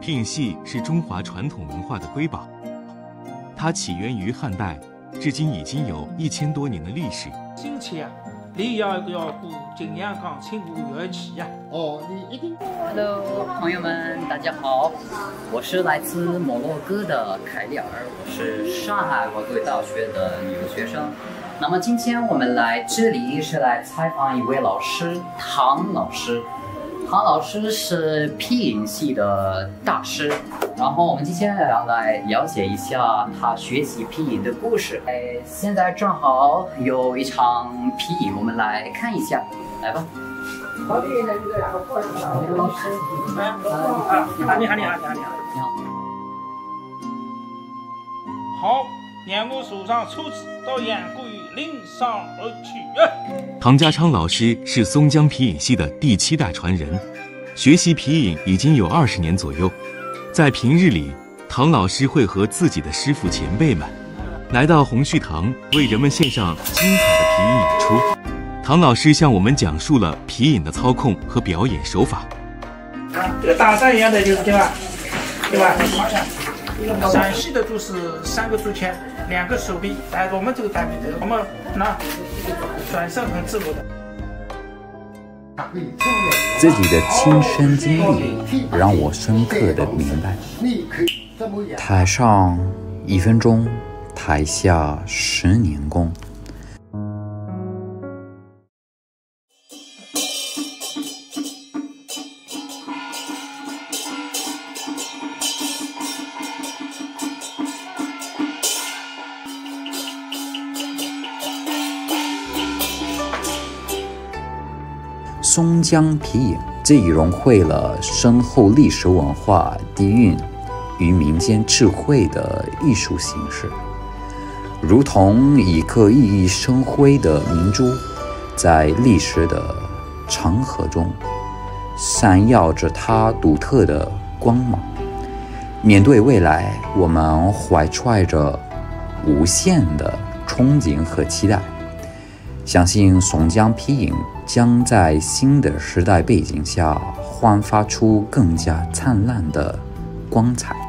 皮影戏是中华传统文化的瑰宝，它起源于汉代，至今已经有1000多年的历史。 新切啊，你要过景阳冈清湖乐器呀。 哦，你一定。 Hello， 朋友们，大家好，我是来自摩洛哥的凯里尔，我是上海外国语大学的留学生。那么今天我们来这里是来采访一位老师，唐老师。唐老师是皮影戏的大师，然后我们今天要来了解一下他学习皮影的故事。现在正好有一场皮影，我们来看一下，来吧。老师， 你好。好，让我手上抽纸，到杨过于领上而去。 唐家昌老师是松江皮影戏的第7代传人，学习皮影已经有20年左右。在平日里，唐老师会和自己的师傅前辈们来到洪旭堂，为人们献上精彩的皮影演出。唐老师向我们讲述了皮影的操控和表演手法。 这个大山一样的就是对吧？陕西的就是3个足前，2个手臂，但是我们这个单臂我们那转身很自如的。 自己的亲身经历让我深刻的明白，台上1分钟，台下10年功。松江皮影这已融汇了深厚历史文化底蕴与民间智慧的艺术形式，如同一颗熠熠生辉的明珠，在历史的长河中闪耀着它独特的光芒。面对未来，我们怀揣着无限的憧憬和期待，相信松江皮影将在新的时代背景下焕发出更加灿烂的光彩。